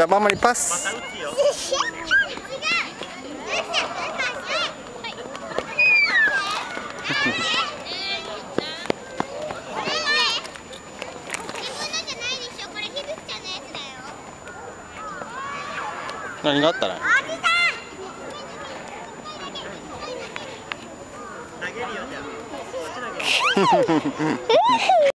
ゃあママにパス。何があったら投げるよじゃあ。